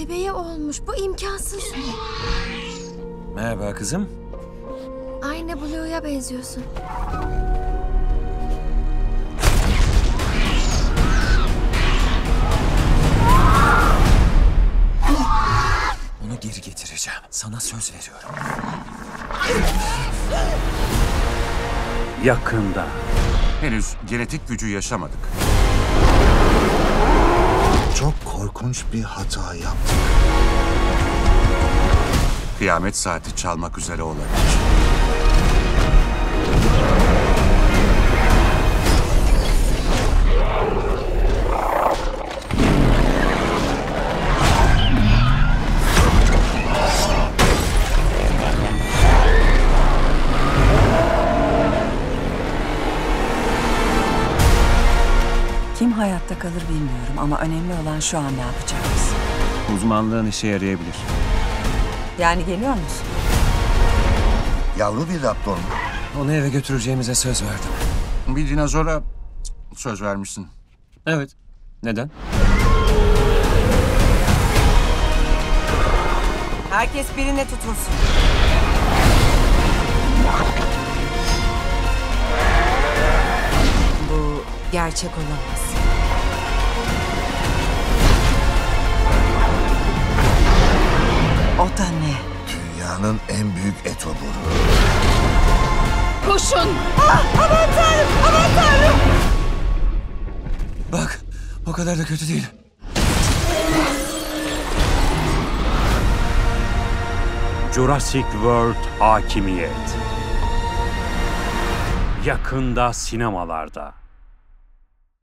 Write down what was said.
bebeği olmuş. Bu imkansız. Merhaba kızım. Aynı Blue'ya benziyorsun. Onu geri getireceğim. Sana söz veriyorum. Yakında. Henüz genetik gücü yaşamadık. Çok korkunç bir hata yaptık. Kıyamet saati çalmak üzere olabilir. Kim hayatta kalır bilmiyorum ama önemli olan şu an ne yapacağımız. Uzmanlığın işe yarayabilir. Yani geliyor musun? Yavru bir raptor mu? Onu eve götüreceğimize söz verdim. Bir dinozora söz vermişsin. Evet. Neden? Herkes birine tutulsun. Bu gerçek olamaz. O da ne? Dünyanın en büyük etoburu. Koşun! Bak, o kadar da kötü değil. Jurassic World Hakimiyet. Yakında sinemalarda.